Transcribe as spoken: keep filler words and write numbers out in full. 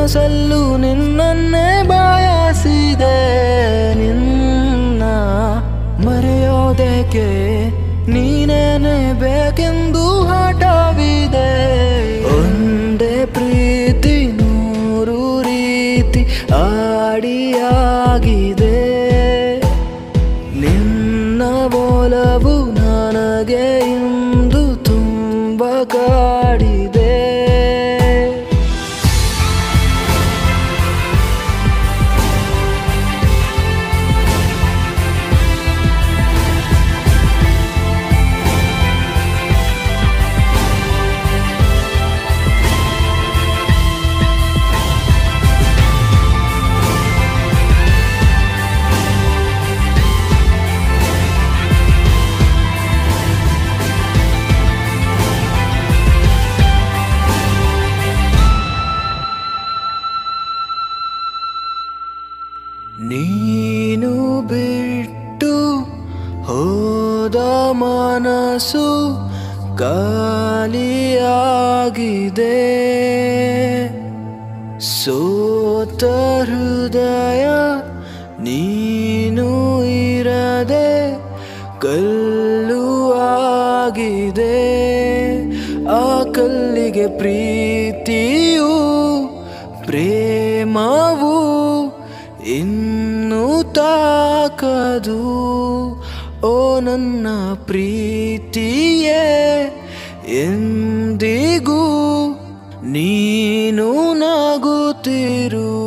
ಕನಸಲ್ಲೂ ನಿನ್ನನ್ನೇ ಬಯಸಿದೆ ನಿನ್ನ ಮರೆಯೋದೇಕೆ ನೀನೇನೆ ಬೇಕೆಂದು ಹಠವಿದೆ ಒಂದೇ ಪ್ರೀತಿ ನೂರು ರೀತಿ ಆಡಿಯಾಗಿದೆ ನಿನ್ನ ಒಲವು ನನಗೆ ಇಂದು ತುಂಬ ಕಾಡಿದೆ ನೀನು ಬಿಟ್ಟು ಹೋದ ಮನಸ್ಸು ಖಾಲಿಯಾಗಿದೆ ಸೋತ ಹೃದಯ ನೀನು ಇರದೆ ಕಲ್ಲು ಆಗಿದೆ ಆ ಕಲ್ಲಿಗೆ ಪ್ರೀತಿಯು ಪ್ರೇಮವು ಇನ್ನು ತಾಕದು ಓ ನನ್ನ ಪ್ರೀತಿಯೇ ಎಂದಿಗೂ ನೀನು ನಗುತ್ತಿರು